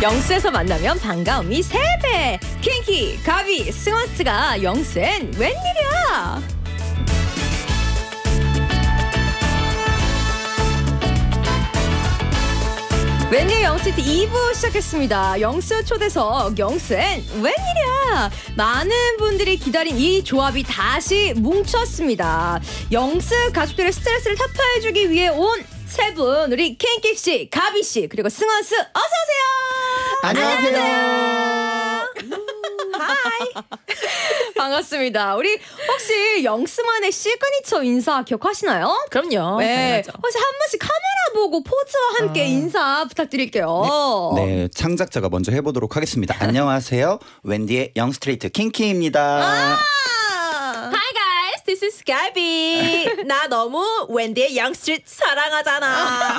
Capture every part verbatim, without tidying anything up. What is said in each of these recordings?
영수에서 만나면 반가움이 세 배. 킹키, 가비, 승원스가 영수엔 웬일이야. 웬일 영스트 이 부 시작했습니다. 영수 초대석 영수엔 웬일이야. 많은 분들이 기다린 이 조합이 다시 뭉쳤습니다. 영수 가족들의 스트레스를 타파해주기 위해 온 세 분, 우리 킹키씨, 가비씨, 그리고 승원스 어서오세요. 안녕하세요. 하이. 반갑습니다. 우리 혹시 영수만의 시그니처 인사 기억하시나요? 그럼요. 네. 당연하죠. 혹시 한 번씩 카메라 보고 포즈와 함께 아... 인사 부탁드릴게요. 네, 네, 창작자가 먼저 해보도록 하겠습니다. 안녕하세요. 웬디의 영스트레이트 킹키입니다. 아~ Hi guys, this is Gabby. 나 너무 웬디의 영스트리트 사랑하잖아.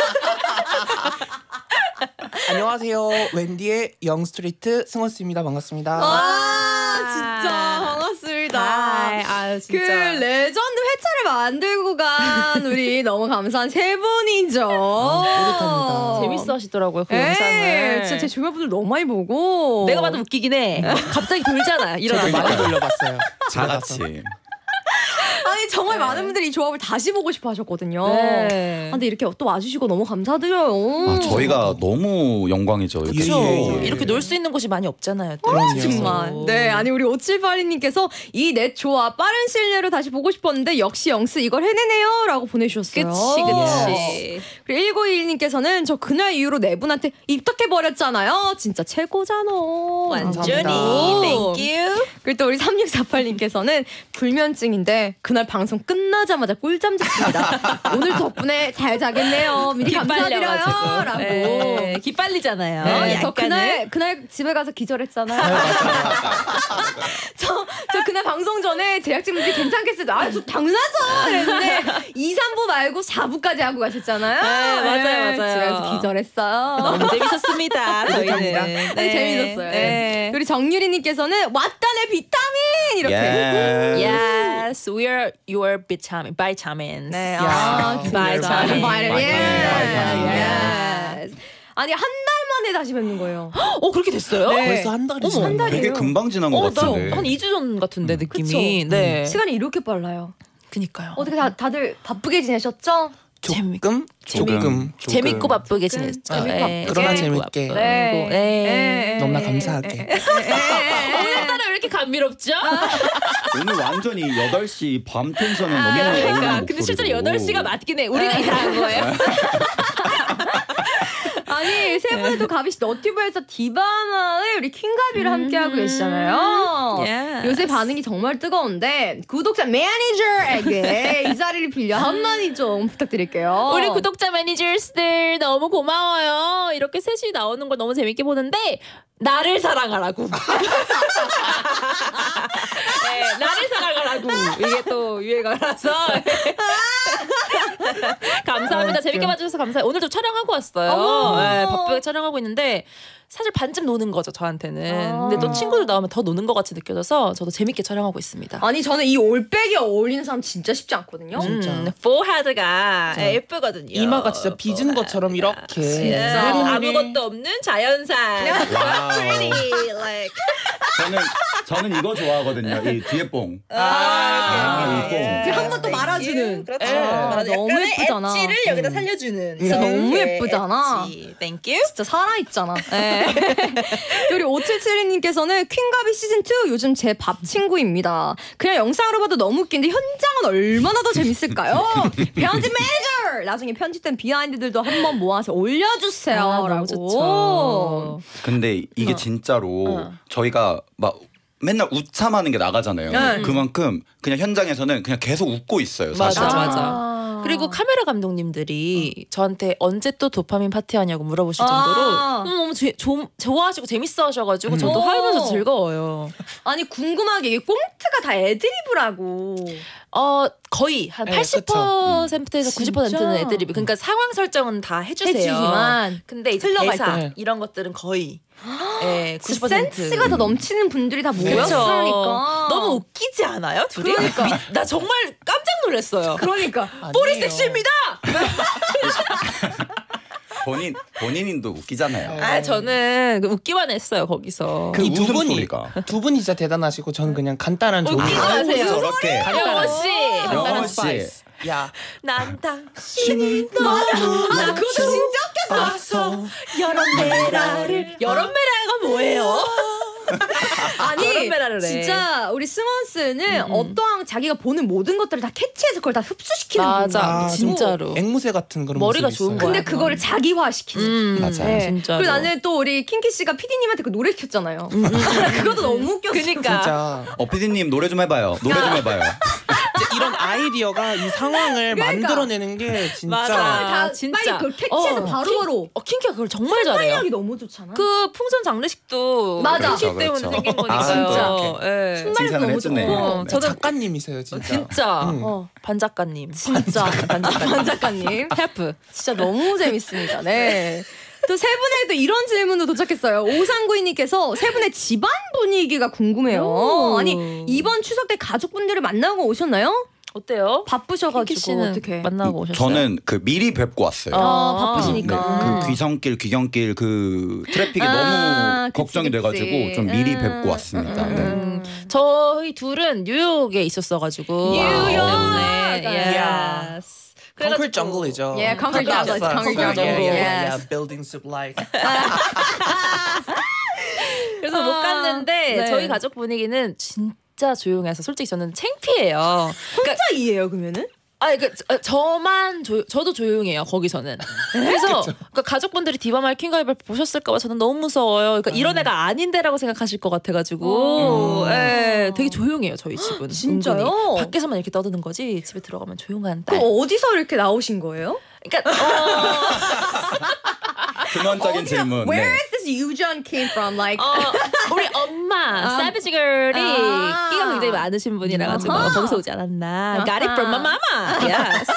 안녕하세요. 웬디의 영스트리트 승원스입니다. 반갑습니다. 아, 진짜 반갑습니다. 아, 진짜. 그 레전드 회차를 만들고 간 우리 너무 감사한 세 분이죠. 뿌듯합니다. 재밌어 하시더라고요, 그 에이, 영상을. 진짜 제 주변 분들 너무 많이 보고. 내가 봐도 웃기긴 해. 갑자기 돌잖아. 저도 많이 돌려봤어요. 다 같이. 아니 정말 네. 많은 분들이 이 조합을 다시 보고 싶어 하셨거든요. 네. 아, 근데 이렇게 또 와주시고 너무 감사드려요. 아, 저희가 너무 영광이죠. 이렇게. 그렇죠. 예, 예. 이렇게 놀 수 있는 곳이 많이 없잖아요. 또. 아, 정말. 네, 아니 우리 오칠팔이 님께서 이 넷 조합 빠른 시일 내로 다시 보고 싶었는데 역시 영스 이걸 해내네요 라고 보내주셨어요. 그치 그치. 그리고 일구이일 님께서는 저 그날 이후로 네 분한테 입덕해버렸잖아요. 진짜 최고잖아. 완전히. 라고. Thank you. 그리고 또 우리 삼육사팔 님께서는 불면증인데 그날 방송 끝나자마자 꿀잠 잤습니다. 오늘 덕분에 잘 자겠네요. 미리 감사드려요. 라고. 네, 기빨리잖아요. 네, 저 약간은. 그날 그날 집에 가서 기절했잖아요. 저, 저 그날 방송 전에 제작진분들이 괜찮겠어요. 아, 저 당나죠. 그랬는데 이, 삼 부 말고 사 부까지 하고 가셨잖아요. 네, 맞아요, 맞아요. 집에 가서 기절했어요. 너무 재밌었습니다. 저희는. 네, 네, 재밌었어요. 네. 우리 정유리님께서는 왔다네 비타민 이렇게. Yes, we are your vitamin, vitamins. 네, 야, 아, vitamin. 바이러민. vitamin. Yes. 아니 한 달 만에 다시 뵙는 거예요. 어 그렇게 됐어요? 네. 벌써 한 달이 어머, 지났네. 한 달이에요. 되게 금방 지난 것 어, 같은데. 한 이 주 전 같은데 느낌이. 그쵸? 네. 시간이 이렇게 빨라요. 그니까요. 어떻게 다, 다들 바쁘게 지내셨죠? 조금 조금, 조금 조금. 재밌고 바쁘게 지냈죠. 재밌고 네. 그러나 재밌고 재밌게. 바쁘고. 네. 네. 너무나 감사하게. 오늘따라 왜 이렇게 감미롭죠? 오늘 완전히 여덟 시 밤 텐션은 너무 그러니까. 어울리는 근데 목소리고. 실제로 여덟 시가 맞긴 해. 우리가 이상한 거예요. 아니 세 분이 또 가비씨 너튜브에서 디바나의 우리 킹가비를 함께하고 계시잖아요. Yes. 요새 반응이 정말 뜨거운데 구독자 매니저에게 이 자리를 빌려 한마디 좀 부탁드릴게요. 우리 구독자 매니저스들 너무 고마워요. 이렇게 셋이 나오는 걸 너무 재밌게 보는데 나를 사랑하라고. 네, 나를 사랑하라고. 이게 또 유행어라서. 감사합니다. 재밌게 봐주셔서 감사해요. 오늘도 촬영하고 왔어요. 네, 바쁘게 촬영하고 있는데 사실 반쯤 노는 거죠, 저한테는. 아. 근데 또 친구들 나오면 더 노는 것 같이 느껴져서 저도 재밌게 촬영하고 있습니다. 아니 저는 이 올백이 어울리는 사람 진짜 쉽지 않거든요. 진짜. 음, 포하드가 예쁘거든요. 이마가 진짜 빚은 것처럼 이렇게. 진짜 아무것도 없는 자연산. 와우. Pretty, like. 저는 저는 이거 좋아하거든요. 이 뒤에 뽕. 아, 아, 이 뽕. 그 한 번 또 말아주는. 그렇죠. 아, 말아주는. 너무 약간의 예쁘잖아. 엣지를 여기다 살려주는. 진짜 너무 이렇게 예쁘잖아. 엣지. Thank you. 진짜 살아있잖아. 네. 우리 오칠칠이 님께서는 퀸가비 시즌이 요즘 제 밥 친구입니다. 그냥 영상으로 봐도 너무 웃긴데 현장은 얼마나 더 재밌을까요? 편집 매니저! 나중에 편집된 비하인드들도 한번 모아서 올려주세요. 아, 너무 라고. 좋죠. 근데 이게 어. 진짜로 어. 저희가 막 맨날 웃참하는 게 나가잖아요. 네. 그만큼 그냥 현장에서는 그냥 계속 웃고 있어요. 맞아, 사실. 맞아. 그리고 카메라 감독님들이 저한테 언제 또 도파민 파티하냐고 물어보실 정도로 아. 너무, 너무 제, 조, 좋아하시고 재밌어 하셔가지고 저도 오. 하면서 즐거워요. 아니 궁금하게 이게 꽁트가 다 애드리브라고. 어 거의 한 네, 팔십 퍼센트에서 구십 퍼센트는 진짜? 애드리브. 그러니까 상황 설정은 다 해주세요. 해주지만 근데 이제 흘러갈 대사 때. 이런 것들은 거의 예, 구십 진짜 퍼센트. 센스가 더 넘치는 분들이 다 그쵸? 모였으니까. 너무 웃기지 않아요? 둘이? 그러니까. 미, 나 정말 깜짝 놀랐어요. 그러니까. 뽀리 섹시입니다. 본인 본인도 웃기잖아요. 아 저는 그 웃기만 했어요 거기서. 그 이 두 분이 웃음소리가. 두 분이 진짜 대단하시고 저는 그냥 간단한 조언. 웃기지 마세요. 저렇게 영호 씨. 영호 씨. 스파이스. 야, 난 당신이 너무 나 그것도 진짜 웃겼어. 여름메라를 여름메라가 뭐예요? 아니 여름메라를 해. 진짜 우리 승원스는 어떠한 자기가 보는 모든 것들을 다 캐치해서 그걸 다 흡수시키는 맞아. 분이야. 진짜로. 앵무새 같은 그런 머리가 모습이 좋은 있어요. 거야. 근데 그거를 자기화시키는. 음, 맞아요. 네. 진짜로. 그리고 나는 또 우리 킹키 씨가 피디님한테 그 노래 시켰잖아요. 그것도 너무 웃겼어. 그니까. 진짜 어 피디님 노래 좀 해봐요. 노래 좀 해봐요. 이제 이런 아이디어가 이 상황을 그러니까. 만들어내는 게 진짜 맞아. 다 진짜. 빨리 그걸 캐치해서 어, 바로바로. 어 킹키가 그걸 정말 잘해요. 순발력이 너무 좋잖아. 그 풍선 장례식도 맞아. 킹키 그렇죠, 때문에 그렇죠. 생긴 아, 거니까요. 또 예. 순발력 칭찬을 너무 해주네. 좋아. 어, 네. 저도 작가님이세요 진짜. 진짜 음. 어, 반 작가님. 진짜 반 작가님. 반 작가님. 헬프. 진짜 너무 재밌습니다. 네. 또 세 분의 또 이런 질문도 도착했어요. 오삼구이님께서 세 분의 집안 분위기가 궁금해요. 오. 아니 이번 추석 때 가족분들을 만나고 오셨나요? 어때요? 킹키 바쁘셔가지고 씨는 어떻게? 만나고 오셨어요? 저는 그 미리 뵙고 왔어요. 어. 아, 바쁘시니까. 네, 그 귀성길, 귀경길 그 트래픽이 아, 너무 그치, 걱정이 그치. 돼가지고 좀 미리 음, 뵙고 왔습니다. 음, 네. 음. 저희 둘은 뉴욕에 있었어가지고 뉴욕! 때문에 야. yes. 콘크리트 정글이죠. 예, concrete jungle, Yes. concrete Yeah, jungle. yeah, yeah, Yes. yeah. Building soup like. 그래서 못 아, 갔는데 네. 저희 가족 분위기는 진짜 조용해서 솔직히 저는 창피해요. 혼자 이해요 그러면은? 아, 그 저- 저만 조, 저도 조용해요 거기서는. 그래서 그러니까 가족분들이 디바 마이킹 가이벌 보셨을까봐 저는 너무 무서워요. 그러니까 이런 애가 아닌데라고 생각하실 것 같아가지고, 음. 예, 되게 조용해요 저희 집은. 진짜요? 은근히. 밖에서만 이렇게 떠드는 거지 집에 들어가면 조용한 딸. 그럼 어디서 이렇게 나오신 거예요? 그러니까 어, 근원적인 질문. Where 네. is this 유전 came from? Like 어, 우리 엄마 사비지 걸이 아. 끼가 굉장히 많으신 분이라 가지고 아하. 거기서 오지 않았나. Got it from my mama. Yes.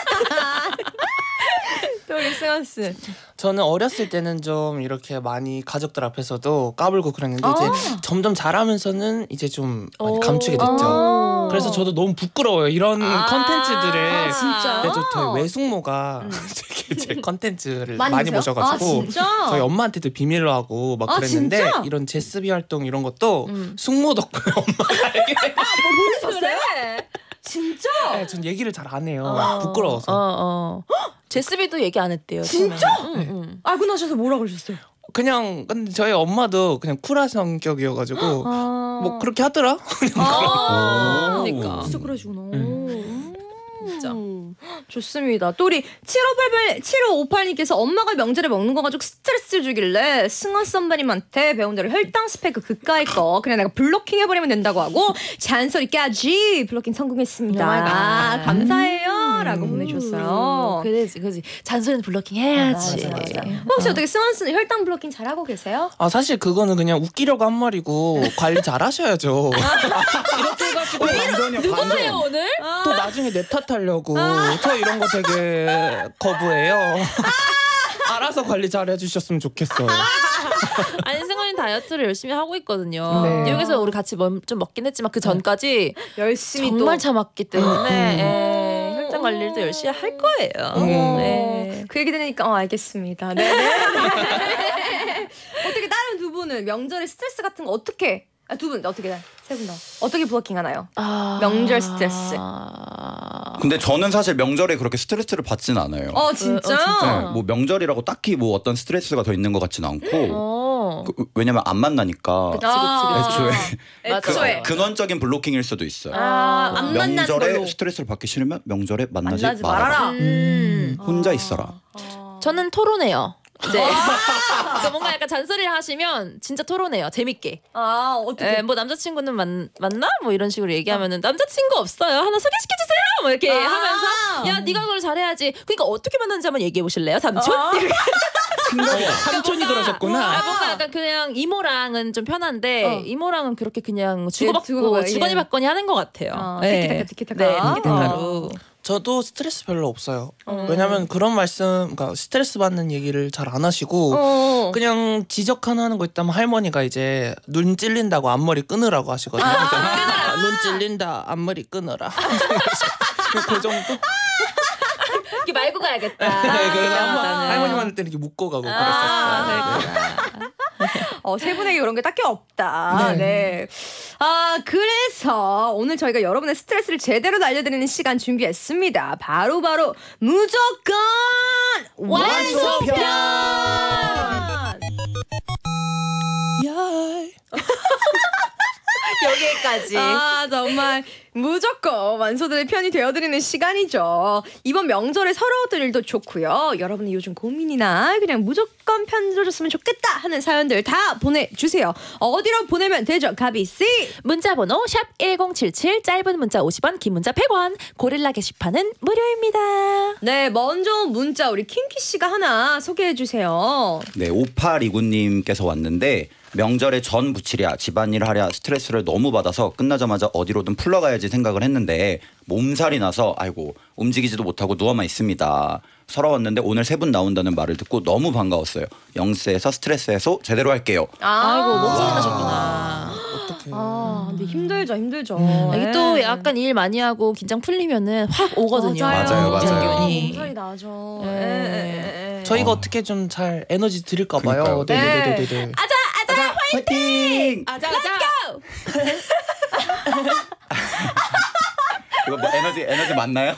또 우리 승원 씨. 저는 어렸을 때는 좀 이렇게 많이 가족들 앞에서도 까불고 그랬는데 아. 이제 점점 자라면서는 이제 좀 많이 오. 감추게 됐죠. 아. 그래서 저도 너무 부끄러워요. 이런 아. 컨텐츠들을. 아, 진짜? 근데 저 저희 외숙모가 되게 제 컨텐츠를 많이, 많이 보세요? 보셔가지고 아, 진짜? 저희 엄마한테도 비밀로 하고 막 아, 그랬는데 진짜? 이런 제스비 활동 이런 것도 음. 숙모 덕분에 엄마가 알게 그래? 진짜? 네, 전 얘기를 잘 안 해요. 어, 부끄러워서. 어, 어. 제스비도 얘기 안 했대요. 진짜? 처음에. 응, 응. 알고 나셔서 뭐라 그러셨어요? 그냥 근데 저희 엄마도 그냥 쿨한 성격이어가지고 아. 뭐 그렇게 하더라. 아. 오. 그러니까. 진짜 그러시구나. 음. 진짜. 음. 좋습니다. 또 우리 칠오팔팔, 칠오오팔님께서 엄마가 명절에 먹는 거 가지고 스트레스 주길래 승원 썸바님한테 배운 대로 혈당 스펙 그까이 거 그냥 내가 블로킹 해버리면 된다고 하고 잔소리까지 블로킹 성공했습니다. Oh my God. 아, 감사해요 라고 보내주셨어요. 그래지, 그지. 잔소리는 블로킹 해야지. 맞아, 맞아. 혹시 어떻게 승원 씨는 혈당 블로킹 잘하고 계세요? 아 사실 그거는 그냥 웃기려고 한 말이고 관리 잘 하셔야죠. 이렇게 해가지고 반전이요, 누구세요 반전. 오늘? 또 나중에 내 탓하려고 저 이런 거 되게 거부해요. 알아서 관리 잘 해주셨으면 좋겠어요. 아니 승원이 다이어트를 열심히 하고 있거든요. 네. 뉴욕에서 우리 같이 뭐, 좀 먹긴 했지만 그 전까지 열심히 정말 또 참았기 때문에 예, 혈당 관리도 열심히 할 거예요. 음. 네. 그 얘기 들으니까 어 알겠습니다. 네. 어떻게 다른 두 분은 명절에 스트레스 같은 거 어떻게 아, 두 분 어떻게 세 분 다 어떻게 블로킹 하나요? 아... 명절 스트레스. 근데 저는 사실 명절에 그렇게 스트레스를 받진 않아요. 어 진짜? 어, 진짜? 네, 뭐 명절이라고 딱히 뭐 어떤 스트레스가 더 있는 것 같진 않고 어. 그, 왜냐면 안 만나니까 그치, 그치, 그치. 애초에 맞아. 그, 애초에. 근원적인 블로킹일 수도 있어요. 아, 안 만나는 명절에 걸로 스트레스를 받기 싫으면 명절에 만나지, 만나지 말아라. 말아라. 음. 혼자 있어라. 저는 토론해요. 이제 그러니까 뭔가 약간 잔소리를 하시면 진짜 토론해요. 재밌게. 아 어떻게? 에, 뭐 남자친구는 만, 맞나? 뭐 이런 식으로 얘기하면은 남자친구 없어요. 하나 소개시켜주세요. 뭐 이렇게 아. 하면서 야 네가 그걸 잘해야지. 그러니까 어떻게 만났는지 한번 얘기해 보실래요, 삼촌? 아. 삼촌이 그러셨구나. 아, 뭔가 약간 그냥 이모랑은 좀 편한데 어. 이모랑은 그렇게 그냥 주고받고 주고받고, 주거니 예. 받거니 하는 것 같아요. 어, 네. 티키타카, 티키타카. 네, 티키타카로. 저도 스트레스 별로 없어요. 왜냐면 그런 말씀, 그러니까 스트레스 받는 얘기를 잘 안 하시고 어. 그냥 지적 하나 하는 거 있다면 할머니가 이제 눈 찔린다고 앞머리 끊으라고 하시거든요. 그래서 눈 찔린다 앞머리 끊어라. 그 정도? 이렇게 말고 가야겠다. 네, 그래서 나는. 할머님한테 이렇게 묶고 가고 아, 그랬었어요. 어, 세 분에게 그런 게 딱히 없다. 네. 네. 아, 그래서 오늘 저희가 여러분의 스트레스를 제대로 날려드리는 시간 준비했습니다. 바로 바로 무조건 완소편. 야. 여기까지. 아, 정말 무조건 완소들의 편이 되어드리는 시간이죠. 이번 명절에 서러웠던 일도 좋고요. 여러분이 요즘 고민이나 그냥 무조건 편 들어줬으면 좋겠다 하는 사연들 다 보내주세요. 어디로 보내면 되죠, 가비씨? 문자번호 샵 일공칠칠, 짧은 문자 오십 원, 긴 문자 백 원, 고릴라 게시판은 무료입니다. 네, 먼저 문자 우리 킹키씨가 하나 소개해주세요. 네, 오팔이구님께서 왔는데 명절에 전 부치랴 집안일 하랴 스트레스를 너무 받아서 끝나자마자 어디로든 풀러가야지 생각을 했는데 몸살이 나서 아이고 움직이지도 못하고 누워만 있습니다. 서러웠는데 오늘 세 분 나온다는 말을 듣고 너무 반가웠어요. 영스에서 스트레스 해소 제대로 할게요. 아이고 몸살이 나셨구나. 어떡해. 아, 근데 힘들죠, 힘들죠. 이게 네. 또 약간 일 많이 하고 긴장 풀리면은 확 오거든요. 맞아요, 맞아요. 긴장기운이. 몸살이 나죠. 네. 예, 예, 예. 저희가 어. 어떻게 좀 잘 에너지 드릴까 그러니까요. 봐요. 네네네네. 아자 아자 화이팅! 아자 아자. 이거 뭐 에너지 에너지 맞나요?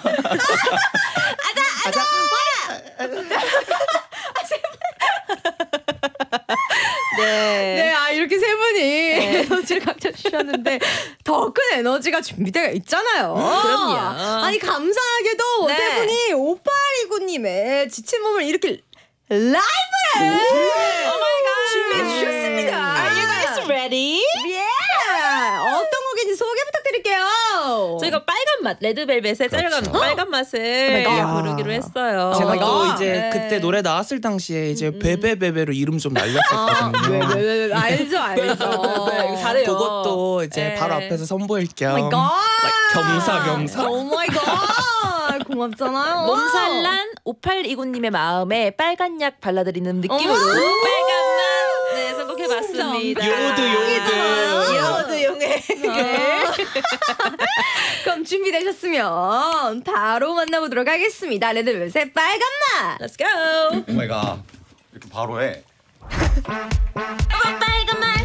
네. 네, 아, 이렇게 세 분이 에너지를 각자 주셨는데 더 큰 에너지가 준비되어 있잖아요. 그럼요. 아니, 감사하게도 네. 세 분이 오팔이구님의 지친 몸을 이렇게 라이브에 준비해 주셨습니다. Are you guys ready? 예! 어떤 곡인지 소개 부탁드릴게요. 저희가 빨간 맛 레드벨벳의 빨간 그렇죠. 빨간 맛을 갓. 부르기로 했어요. 제가 어, 또 네. 이제 그때 노래 나왔을 당시에 이제 베베베베로 이름 좀 날렸었거든요. 왜, 왜, 왜, 왜, 알죠, 알죠. 네, 잘해요. 그것도 이제 네. 바로 앞에서 선보일 겸 오 마이 갓. 겸사겸사. 오 마이 갓. 고맙잖아요. 몸살난 오팔이구님의 마음에 빨간 약 발라드리는 느낌으로 어머. 빨간 맛 네, 선곡해봤습니다. 요드 요드. 요드 용해. 그럼 준비되셨으면 바로 만나보도록 하겠습니다. 레드벨벳의 빨간 맛. Let's go. 오 마이 갓. 이렇게 바로 해. 빨간 맛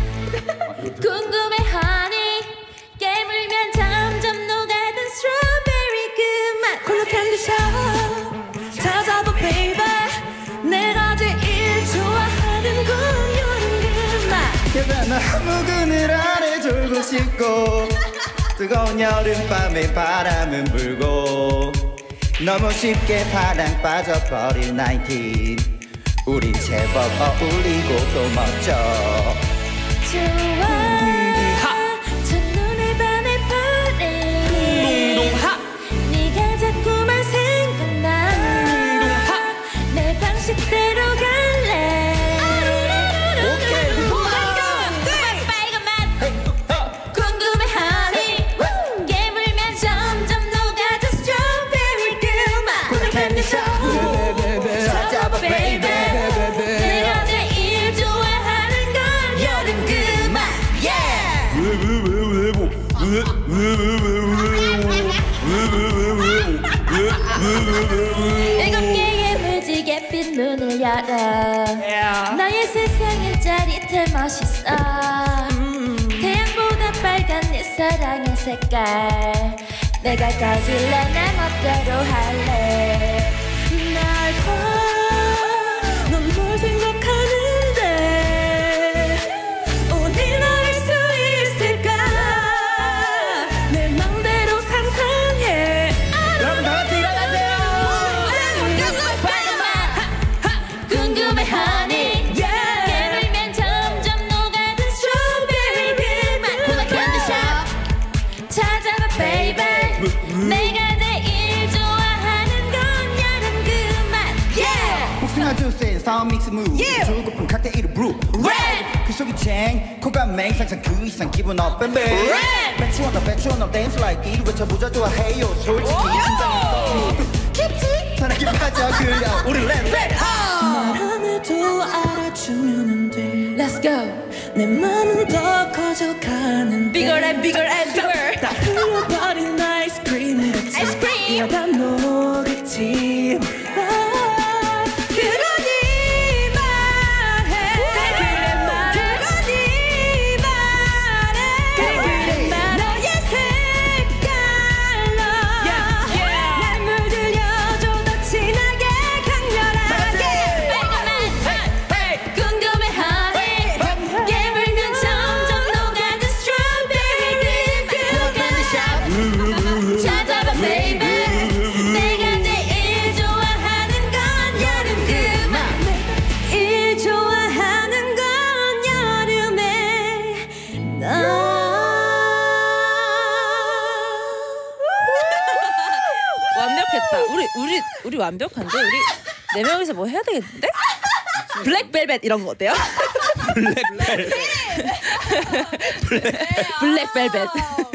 궁금해하니 깨물면 점점 녹아든 스트로베리 그 맛 콜라 캔디샵 찾아봐 베이비 내가 제일 좋아하는 건 여름 그 맛 계단 나무 그늘 아래 졸고 싶고 뜨거운 여름밤에 바람은 불고 너무 쉽게 사랑 빠져버린 나인틴 우린 제법 어울리고 또 멋져 좋아 첫눈에 반해 파래 동동하. 네가 자꾸만 생각나 내 방식대로 갈래 오케이. 빨간 맛 궁금해하니 깨물면 점점 녹아든 스트로베리 그맛 콜라 캔디샵 찾아봐 베이비 내가 제일 좋아하는 건 여름 그맛 일곱 개의 무지갯빛 문을 열어 나의 세상은 짜릿해 멋있어 태양보다 빨간 네 사랑의 색깔 내가 가질래 내 멋대로 할래 날 봐 넌 뭘 생각하는데 오늘 너일 수 있을까 내 맘대로 상상해 여러분 다 같이 일어나세요. 빨간 맛 궁금해하니 깨물면 점점 녹아든 스트로베리 그맛 콜라 캔디샵 찾아봐 베이비 내가 제일 좋아하는 건 여름 그맛 yeah 복숭아 주스에 사운 믹스 무브 줄고픈 칵테일을 브루 Red 그 속이 쟁 코가 맹상상 그 이상 기분 업 뱀뱀 Red 배추원 너 배추원 너 댄스 라이크 이리 외쳐보자 좋아해요 솔직히 긴장해 깊지 사랑에 빠져 그려 우리 랩 말 안 해도 알아주면 돼. Let's go 내 맘은 더 커져가는 Bigger and bigger and bigger 다 흘려버린 아이스크림 같이 아이스크림 다 녹았지 됐다. 우리 우리 우리 완벽한데 우리 네 명이서 뭐 해야 되겠는데? 블랙벨벳 이런 거 어때요? 블랙벨. 블랙벨벳.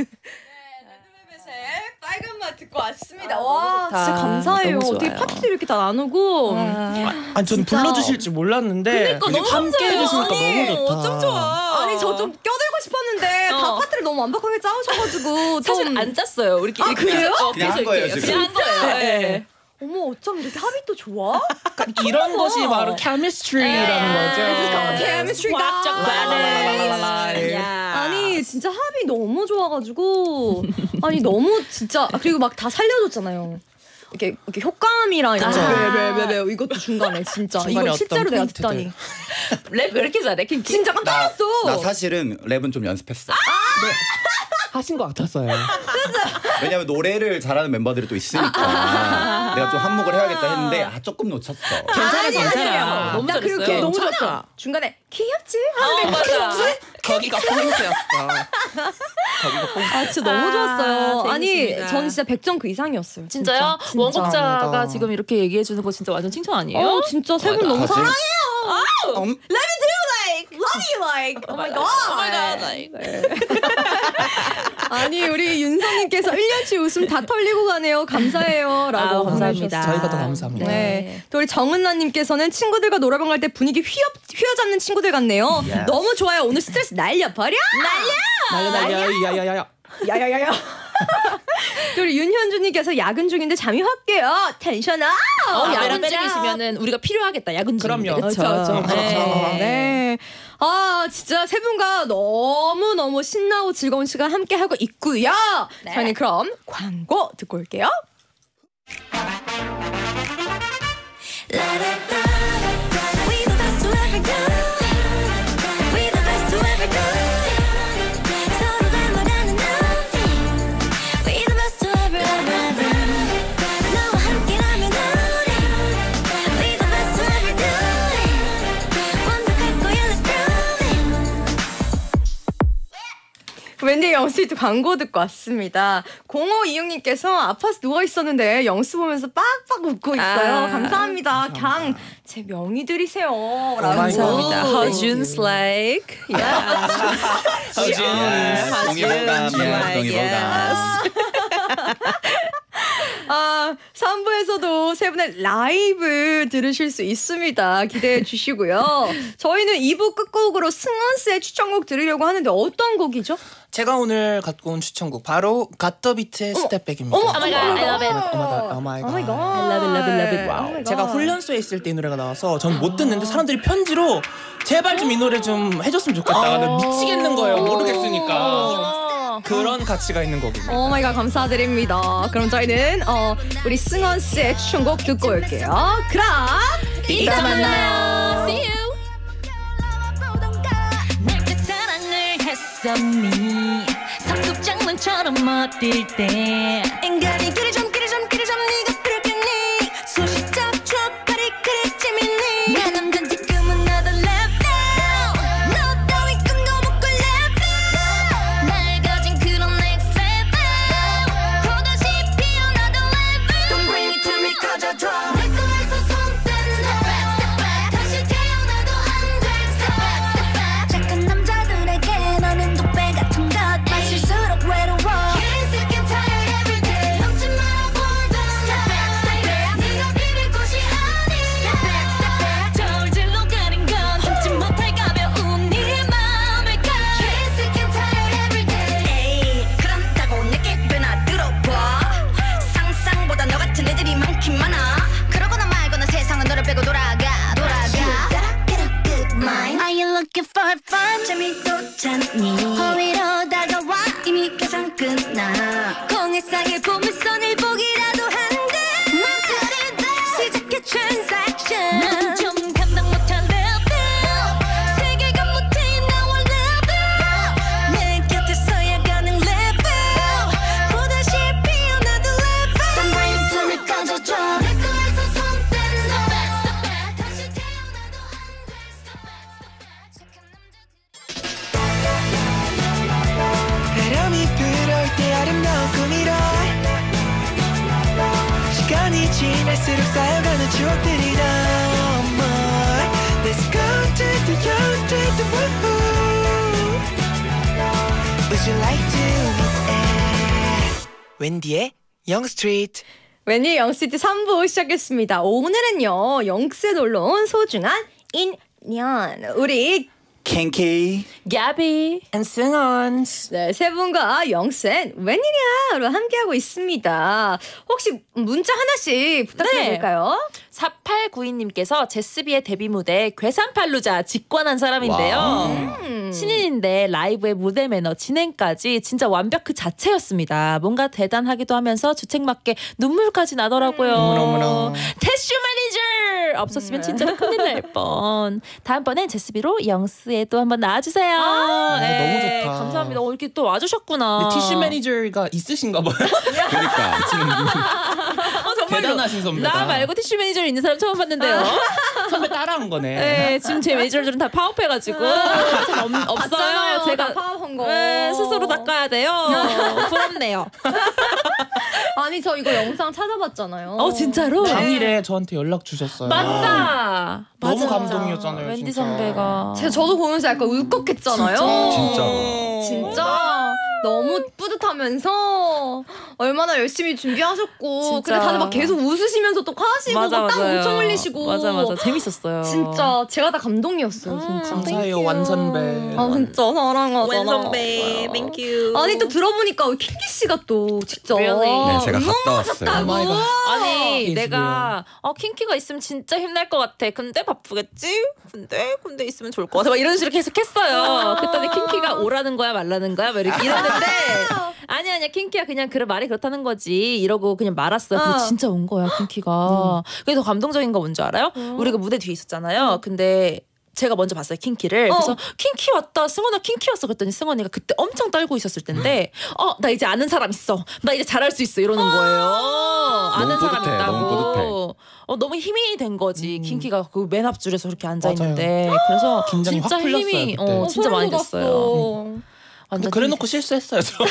빨간 맛 듣고 왔습니다. 와 좋다. 진짜 감사해요. 너무 어떻게 좋아요. 파티도 이렇게 다 나누고. 아니 저는 진짜. 불러주실 줄 몰랐는데 그러니까 너무 함께 감사해요. 해주시니까 아니, 너무 좋다. 어쩜 좋아. 아니 저 좀 껴들고 싶었는데 다 어. 파티를 너무 완벽하게 짜오셔가지고 사실 좀 안 짰어요. 우리끼리 아, 그래요? 어, 그냥 한 계속 거예요, 이렇게 지금. 그냥 한 거예요. 네. 어머 어쩜 이렇게 합이 또 좋아? 이런 것이 바로 chemistry라는 거죠. This is called chemistry, 과학적 guys. 반응. 야. 아니 진짜 합이 너무 좋아가지고 아니 너무 진짜 그리고 막 다 살려줬잖아요. 이렇게 이렇게 효과음이랑 이런 아. 왜왜왜 이것도 중간에 진짜 중간에 이거 실제로 어떤 내가 포인트들. 듣다니 랩 왜 이렇게 잘해? 킹 진짜 깜짝 나, 놀랐어. 나 사실은 랩은 좀 연습했어. 하신 것 같았어요. 왜냐면 노래를 잘하는 멤버들이 또 있으니까 내가 좀 한몫을 해야겠다 했는데 아 조금 놓쳤어. 괜찮아, 아니, 괜찮아. 아니에요. 너무 나 그리고 잘했어요. 그게 너무 괜찮아. 좋았어. 중간에 귀엽지? 어, 맞아. 거기가 포인트였어. 거기가 포인트. 아 진짜 너무 아, 좋았어요. 아니 재밌습니다. 저는 진짜 백 점 그 이상이었어요. 진짜요? 진짜. 원곡자가 감사합니다. 지금 이렇게 얘기해 주는 거 진짜 완전 칭찬 아니에요? 어 진짜 세 분 너무 다시? 사랑해요. 음, Let me do like, love you like. Oh my god. Oh my god. like. 아니 우리 윤성님께서 일 년치 웃음 다 털리고 가네요. 감사해요라고 아우, 감사합니다. 보내주셨어요. 저희가 더 감사합니다. 네. 또 우리 정은나님께서는 친구들과 노래방 갈 때 분위기 휘어 휘어잡는 친구들 같네요. 너무 좋아요. 오늘 스트레스 날려버려. 날려. 날려 날려 야야야야. 야야야야. 또 우리 윤현주님께서 야근 중인데 잠이 확 깨요. 텐션 업. 어, 야근 야근 중이시면은 우리가 필요하겠다. 야근 중. 그럼요. 그렇죠. 그렇죠. 네. 네. 아 진짜 세 분과 너무 너무 신나고 즐거운 시간 함께 하고 있고요. 저희는 그럼 광고 듣고 올게요. We the best to ever do. We the best to ever do. 서로 닮아가는 nothing. We the best to ever ever ever. 너와 함께라면 우리. We the best to ever do. 완벽할 거야, let's prove it. 웬디 영수이트 광고 듣고 왔습니다. 공오이육님께서 아파서 누워 있었는데 영수 보면서 빡빡 웃고 있어요. 아, 감사합니다. 그냥 제 명의들이세요. 라고. 감사합니다. 네. 허준's like. Yeah. 허준, 동의보감, like, 동의보감. 아, 삼 부에서도 세 분의 라이브 들으실 수 있습니다. 기대해 주시고요. 저희는 이 부 끝곡으로 승원스의 추천곡 들으려고 하는데 어떤 곡이죠? 제가 오늘 갖고 온 추천곡 바로 갓더비트의 스텝백입니다. 어머, Oh my god, I love it. 오마이갓, 오마이갓. Oh my god. I love it, love it, love it. Oh my 제가 god. 훈련소에 있을 때 이 노래가 나와서 전 못 듣는데 사람들이 편지로 제발 좀 이 노래 좀 해줬으면 좋겠다. 나 미치겠는 거예요. 모르겠으니까. 그런 가치가 있는 곡입니다. 오 마이 갓 감사드립니다. 그럼 저희는 어, 우리 승원스의 추천곡 듣고 올게요. 그럼 이따 만나요. See you. 내게 사랑을 했었니 삼국장난처럼 멋들 때 인간이 길이 좀 길이 좀 길이 좀 네가 그렇겠니 소시적 촉발이 그리 재밌니 내 남잔 지금은 another level 너 따위 꿈도 못 꿀 level 날 가진 그런 next level 또다시 피어나던 level Don't bring it to me 꺼져줘 내 거에서 손 떼는 step back step back 다시 태어나도 안돼 step back step back 착한 남자들에게 너는 독배 같은 것 마실수록 외로워 Can't sick and tired every day 넘지 말아본다 step back step back 네가 비빌 곳이 아니 step back step back 저울질로 가린 건 참지 못할 가벼운 네 마음일까 Can't sick and tired every day 에이 그런다고 내게 꽤나 들어봐 상상보다 너 같은 애들이 많긴 많아 그러거나 말거나 세상은 너를 빼고 돌아가 돌아가 Get a good mind Are you looking for fun 재미도 찾니 허위로 다가와 이미 계산 끝나 공회상의 보물선을 보기라도 한데 맘들이다 시작해 transaction 난 좀 감당 못한 level 세계가 못해 나와 level 내 곁에서야 가는 level 또다시 피어나던 level Don't bring it to me 꺼져줘 내 거에서 손 떼는 step back step back 다시 태어나도 안돼 step back step back 착한 남자들 바람이 불어올 때 아름다운 꿈이라 갈수록 쌓여가는 추억들이 더 more. Let's go to the young street. Would you like to meet it? 웬디의 Young Street. 웬디 영시티 삼 부 시작했습니다. 오늘은요 영스에 놀러온 소중한 인연 우리 캔키 야비 And 승원. 네, 세 분과 영센 웬일이야로 함께하고 있습니다. 혹시 문자 하나씩 부탁드릴까요? 사팔구이님께서 제스비의 데뷔 무대 괴산팔루자 직관한 사람인데요. 음. 신인인데 라이브의 무대 매너 진행까지 진짜 완벽 그 자체였습니다. 뭔가 대단하기도 하면서 주책맞게 눈물까지 나더라고요. 어머나. 태슈 매니저 없었으면 진짜로 큰일 날 뻔. 다음번엔 제스비로 영스에도 한번 나와주세요. 아, 네, 너무 좋다. 감사합니다. 어, 이렇게 또 와주셨구나. 근데 티슈 매니저가 있으신가 봐요. 그러니까 어, 정말로. 대단하신 선배다. 나 말고 티슈 매니저 있는 사람 처음 봤는데요. 선배 따라한 거네. 네, 지금 제 매니저들은 다 파업해가지고 전 없, 없어요. 봤잖아요, 제가 다 파업한 거. 네, 스스로 닦아야 돼요. 부럽네요. 아니 저 이거 영상 찾아봤잖아요. 어 진짜로? 당일에 저한테 연락 주셨어요. 맞다. 너무 맞아, 감동이었잖아요, 웬디 진짜. 선배가. 제가 저도 보면서 약간 울컥했잖아요. 진짜. 진짜 너무 뿌듯하면서 얼마나 열심히 준비하셨고 진짜. 근데 다들 막 계속 웃으시면서 또 하시고 맞아, 막 땀 맞아요. 엄청 흘리시고 맞아 맞아 재밌었어요. 진짜 제가 다 감동이었어요. 진짜. 감사해요, 완 선배. 아 진짜 사랑하잖아. 땡큐. 아니 또 들어보니까 킹키 씨가 또 직접 Really? 네, 제가 갔다 왔어요. 오 마이 갓. 아니 It's 내가 어 킹키가 있으면 진짜 힘날 것 같아. 근데 바쁘겠지? 근데 근데 있으면 좋을 것 같아. 막 이런 식으로 계속 했어요. 그랬더니 킹키가 오라는 거야 말라는 거야 막 이렇게 이랬는데 아니 아니야 킹키야 그냥 그런 말이 그렇다는 거지 이러고 그냥 말았어요. 근데 어. 진짜 온 거야 킹키가. 그게 더 감동적인 거 뭔지 알아요? 우리가 무대 뒤에 있었잖아요. 근데 제가 먼저 봤어요 킹키를. 그래서 어. 킹키 왔다 승원아 킹키 왔어 그랬더니 승원이가 그때 엄청 떨고 있었을 텐데 어 나 이제 아는 사람 있어 나 이제 잘할 수 있어 이러는 거예요. 아는 너무 사람 뿌듯해, 있다고. 너무 뿌듯해. 어 너무 힘이 된 거지. 음. 킹키가 그 맨 앞줄에서 그렇게 앉아 맞아요. 있는데 그래서 긴장이 확 진짜 풀렸어요, 힘이 그때. 어 진짜 많이 됐어요. 근데 완전 그래놓고 실수했어요, 저.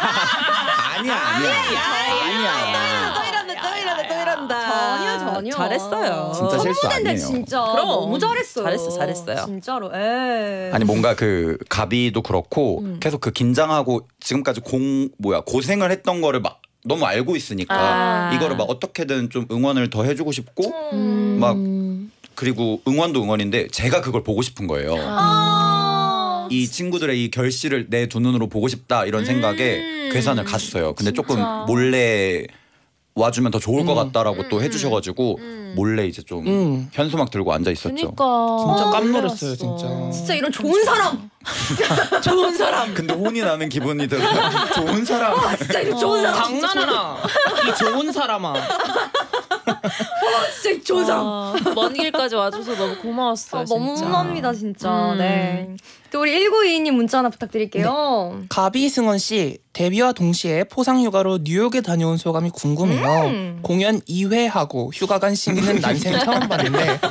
아니야 아니야 아니야. 또 이런다 또 이런다 또 이런다. 전혀 전혀 잘했어요. 진짜 실수 선무대인데 아니에요. 진짜 그럼. 너무 잘했어요. 잘했어, 잘했어요. 진짜로. 에. 아니 뭔가 그 가비도 그렇고 계속 그 긴장하고 지금까지 공 뭐야 고생을 했던 거를 막 너무 알고 있으니까 아. 이거를 막 어떻게든 좀 응원을 더 해주고 싶고 음. 막 그리고 응원도 응원인데 제가 그걸 보고 싶은 거예요. 아. 이 친구들의 이 결실을 내 두 눈으로 보고 싶다 이런 생각에 괴산을 갔어요. 근데 조금 몰래 와주면 더 좋을 것 같다라고 또 해주셔가지고 몰래 이제 좀 음. 현수막 들고 앉아 있었죠. 그러니까 진짜 아, 깜놀했어요, 몰랐어. 진짜. 진짜 이런 좋은 사람. 좋은 사람. 근데 혼이 나는 기분이 들어. 좋은 사람. 진짜 이런 좋은 사람. 장난하나. 이 좋은 사람아. 진짜 좋은 사람. 아, 먼 길까지 와줘서 너무 고마웠어요. 아, 너무 진짜. 감사합니다 진짜. 음. 네. 또 우리 일구이이님 문자 하나 부탁드릴게요. 가비 승원 씨 데뷔와 동시에 포상 휴가로 뉴욕에 다녀온 소감이 궁금해요. 음. 공연 이 회 하고 휴가 간 신기는 난생 처음 봤는데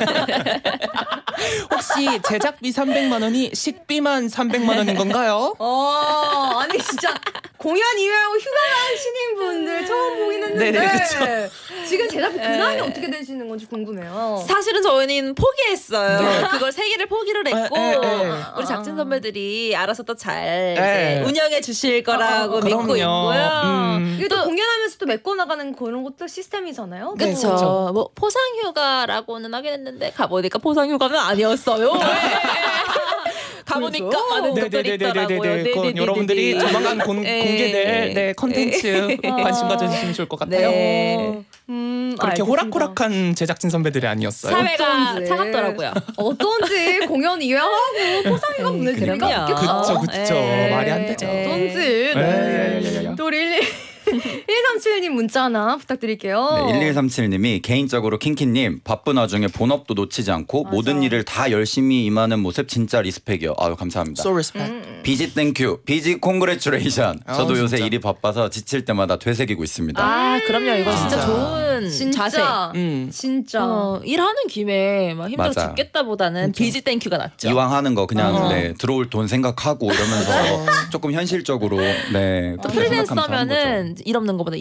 혹시 제작비 삼백만 원이 식비만 삼백만 원인 건가요? 어 아니 진짜 공연 이외하고 휴가 가시는 분들 처음 보긴 했는데 네네, 지금 제작비 근황이 어떻게 되시는 건지 궁금해요. 사실은 저희는 포기했어요. 그걸 세 개를 포기를 했고 에, 에, 에. 우리 작진 선배들이 알아서 또 잘 에. 운영해 주실 거라고 어, 믿고 그럼요. 있고요. 음. 이게 또 공연하면서 또 메꿔 나가는 그런 것도 시스템이잖아요. 네, 그쵸. 그쵸. 뭐 포상휴가라고는 하긴 했는데 가보니까 포상휴가는 아니었어요. 가보니까 그래서? 많은 것들이 있더라고요. 네네네네네. 그건 여러분들이 조만간 공, 네. 공개될 네 컨텐츠 관심 가져주시면 좋을 것 같아요. 네. 음, 그렇게 알겠습니다. 호락호락한 제작진 선배들이 아니었어요. 사회가 어쩐지. 차갑더라고요. 어쩐지 공연 이외하고 포상이가 보내줄 리가 그럼요. 없겠죠. 그쵸 그쵸 에. 말이 안 되죠. 에. 어쩐지. 에, 네. 에, 에, 에, 에. 또 우리 일삼칠님 문자 하나 부탁드릴게요. 네, 일일삼칠님이 개인적으로 킹키님 바쁜 와중에 본업도 놓치지 않고 맞아. 모든 일을 다 열심히 임하는 모습 진짜 리스펙이요. 아유 감사합니다. So respect. 음. 비지 땡큐, 비지 콩그레츄레이션. 아, 저도 요새 진짜. 일이 바빠서 지칠 때마다 되새기고 있습니다. 아 그럼요. 이거 진짜 진짜. 좋은 진짜 자세. 음. 진짜 어, 일하는 김에 막 힘들어 맞아. 죽겠다보다는 비지 땡큐가 낫죠. 이왕 하는 거 그냥 어. 네, 들어올 돈 생각하고 이러면서 조금 현실적으로 네, 또 그렇게 생각하면서 하는 거죠. 프리랜서면은 일 없는 것보다 일 많은 게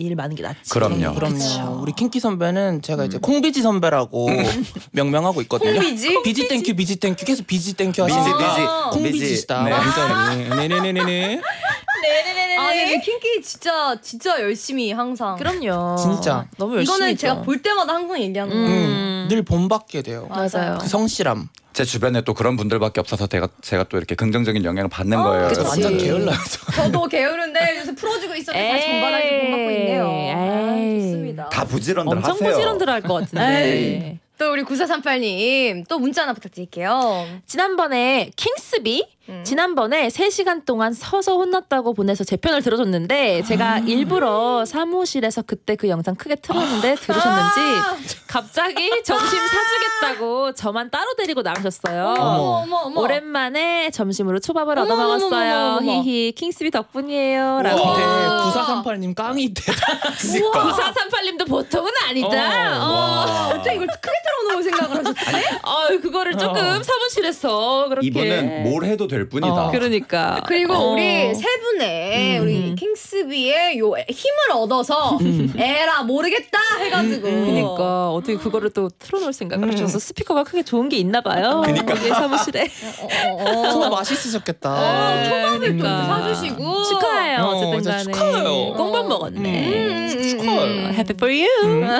낫지. 그럼요. 그럼요. 우리 킹키 선배는 제가 이제 콩비지 선배라고 명명하고 있거든요. 콩비지? 비지 땡큐 비지 땡큐 계속 비지 땡큐 비지, 하시니까 비지, 콩비지시다 비지. 네. 완전히. 네네네네네. 네네네네. 아니 근데 킹키 진짜 진짜 열심히 항상. 그럼요. 진짜. 너무 열심히 이거는 했죠. 제가 볼 때마다 항상 얘기하는 거예요. 음, 늘 본받게 돼요. 맞아요. 그 성실함. 제 주변에 또 그런 분들밖에 없어서 제가 제가 또 이렇게 긍정적인 영향을 받는 거예요. 그치. 여러분들. 완전 게을러요. 저도 게으른데 요새 풀어주고 있었는데 다 전반하게 본받고 있네요. 아, 에이. 좋습니다. 다 부지런들 엄청 하세요. 부지런들 할 것 같은데. 에이. 또 우리 구사삼팔 님 또 문자 하나 부탁드릴게요. 지난번에 킹스비 음. 지난번에 세 시간 동안 서서 혼났다고 보내서 제 편을 들어줬는데 제가 일부러 사무실에서 그때 그 영상 크게 틀었는데 들으셨는지 갑자기 점심 사주겠다고 저만 따로 데리고 나가셨어요. 어머 어머 어머. 오랜만에 점심으로 초밥을 어머, 얻어 어머, 어머, 먹었어요. 어머, 어머. 히히 킹스비 덕분이에요. 라고. 근데 와. 구사삼팔 님 깡이 대단하시니까. 구사삼팔 님도 보통은 아니다. 어. 어. 어떻게 이걸 크게 틀어놓을 생각을 하셨지? 어, 그거를 조금 어. 사무실에서 그렇게. 이분은 뭘 해도 될 뿐이다. 어. 그러니까. 그리고 어. 우리 세 분의 음. 우리 킹스비의 요 힘을 얻어서 에라 모르겠다 해가지고. 그러니까 어떻게 그거를 또 틀어놓을 생각을 하셔서 스피커가 크게 좋은 게 있나 봐요. 그러니까. 우리 사무실에. 어, 어, 어. 정말 맛있으셨겠다. 어, 초밥을 또 그러니까. 사주시고. 축하해요. 어, 어쨌든 진짜 간에. 축하해요. 꽁밥 먹었네. 음, 음, 축하해요. 음. Happy for you.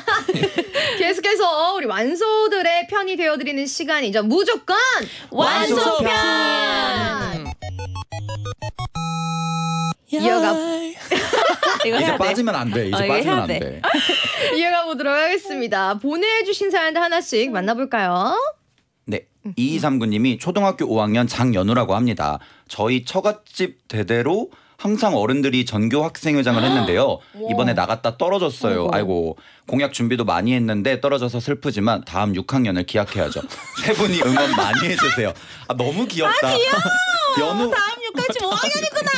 계속해서 우리 완소들의 편이 되어드리는 시간이죠. 무조건 완소편. 이어가 이거 이제 해야 돼. 빠지면 안 돼. 이제 어, 이거 빠지면 해야 안 돼. 돼. 이어가 보도록 하겠습니다. 보내주신 사연들 하나씩 만나볼까요? 네. 이이삼구 님이 초등학교 오 학년 장연우라고 합니다. 저희 처갓집 대대로 항상 어른들이 전교 학생회장을 했는데요. 이번에 나갔다 떨어졌어요. 어이구. 아이고 공약 준비도 많이 했는데 떨어져서 슬프지만 다음 육 학년을 기약해야죠. 세 분이 응원 많이 해주세요. 아 너무 귀엽다. 연우 다음 육까지 오 학년이구나.